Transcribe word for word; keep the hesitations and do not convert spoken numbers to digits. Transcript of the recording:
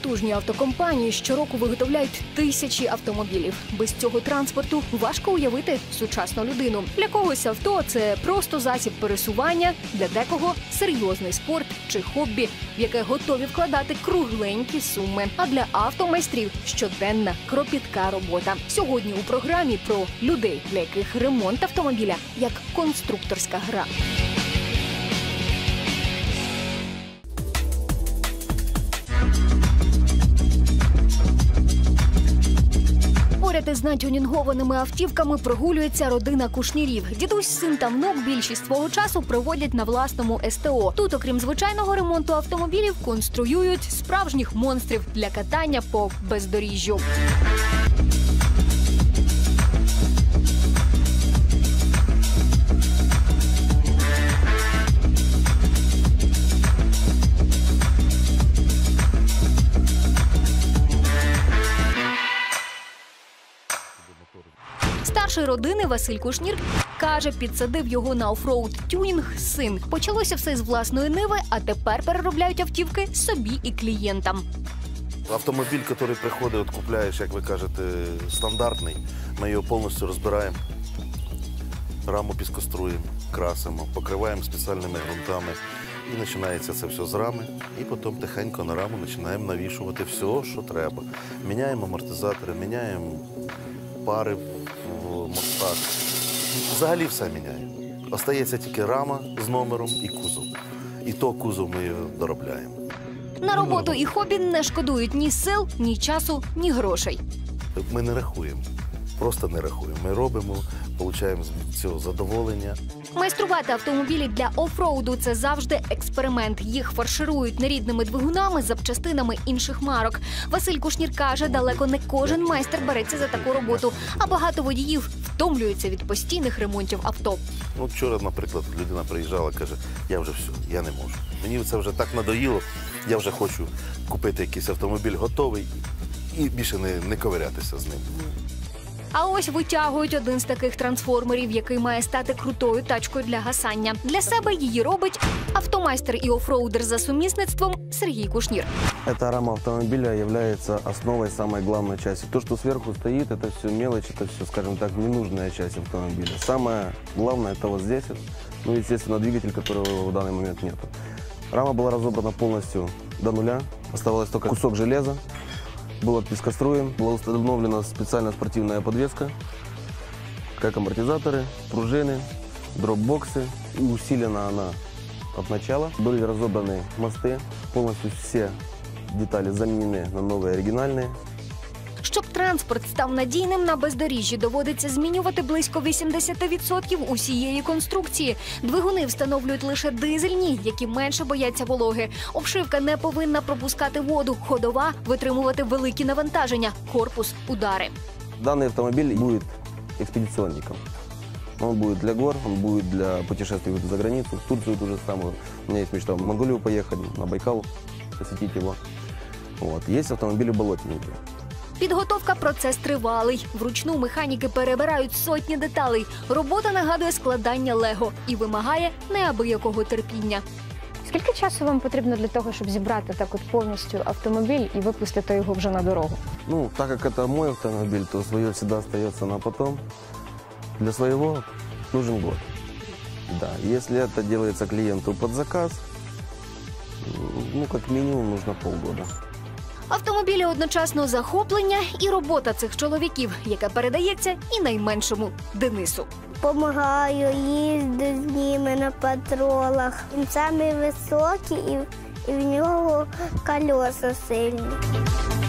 потужні автокомпанії щороку виготовляють тисячі автомобілів. Без цього транспорту важко уявити сучасну людину. Для когось авто – це просто засіб пересування, для декого – серйозний спорт чи хобі, в яке готові вкладати кругленькі суми. А для автомайстрів – щоденна, кропітка робота. Сьогодні у програмі про людей, для яких ремонт автомобіля – як конструкторська гра. Поряд із натюнінгованими автівками прогулюється родина Кушнірів. Дідусь, син та внук більшість свого часу проводять на власному ес те о. Тут, окрім звичайного ремонту автомобілів, конструюють справжніх монстрів для катання по бездоріжжю. Старший родини Василь Кушнір каже, підсадив його на офроуд-тюнінг син. Почалося все з власної ниви, а тепер переробляють автівки собі і клієнтам. Автомобіль, який приходить, от купляєш, як ви кажете, стандартний, ми його повністю розбираємо, раму піскоструємо, красимо, покриваємо спеціальними ґрунтами. І починається це все з рами, і потім тихенько на раму починаємо навішувати все, що треба. Міняємо амортизатори, міняємо пари в мостах. Взагалі все міняємо. Остається тільки рама з номером і кузов. І то кузов ми доробляємо. На роботу і хобі не шкодують ні сил, ні часу, ні грошей. Ми не рахуємо. Просто не рахуємо. Ми робимо, отримуємо від цього задоволення. Майструвати автомобілі для офроуду – це завжди експеримент. Їх фарширують нерідними двигунами, запчастинами інших марок. Василь Кушнір каже, далеко не кожен майстер береться за таку роботу, а багато водіїв втомлюються від постійних ремонтів авто. Ну, вчора, наприклад, людина приїжджала, каже, я вже все, я не можу. Мені це вже так надоїло, я вже хочу купити якийсь автомобіль готовий і більше не, не ковирятися з ним. А ось витягують один з таких трансформерів, який має стати крутою тачкою для гасання. Для себе її робить автомайстер і офроудер за сумісництвом Сергій Кушнір. Эта рама автомобиля является основой самой главной части. То, что сверху стоит, это все мелочь, это все, скажем так, ненужная часть автомобиля. Самое главное – это вот здесь, ну, естественно, двигатель, которого в данный момент нет. Рама была разобрана полностью до нуля, оставалось только кусок железа. Был отпескоструен, была установлена специальная спортивная подвеска, как амортизаторы, пружины, дропбоксы. И усилена она от начала. Были разобраны мосты, полностью все детали заменены на новые оригинальные. Щоб транспорт став надійним на бездоріжжі, доводиться змінювати близько вісімдесят відсотків усієї конструкції. Двигуни встановлюють лише дизельні, які менше бояться вологи. Обшивка не повинна пропускати воду, ходова – витримувати великі навантаження, корпус – удари. Данный автомобиль будет экспедиционником. Он будет для гор, он будет для путешествий за границу, в Турцию ту же самую. У меня есть мечта в Монголию поехать, на Байкал посетить его. Вот. Есть автомобили болотненькие. Підготовка – процес тривалий. Вручну механіки перебирають сотні деталей. Робота нагадує складання лего і вимагає неабиякого терпіння. Скільки часу вам потрібно для того, щоб зібрати так от повністю автомобіль і випустити його вже на дорогу? Ну, так как это мой автомобиль, то свое всегда остается на потом. Для своего нужен год. Да, если это делается клиенту под заказ, ну, как минимум, нужно полгода. Автомобілі одночасно захоплення і робота цих чоловіків, яка передається і найменшому Денису. Помагаю, їздю з ними на патролах. Він самий високий і, і в нього колеса сильні.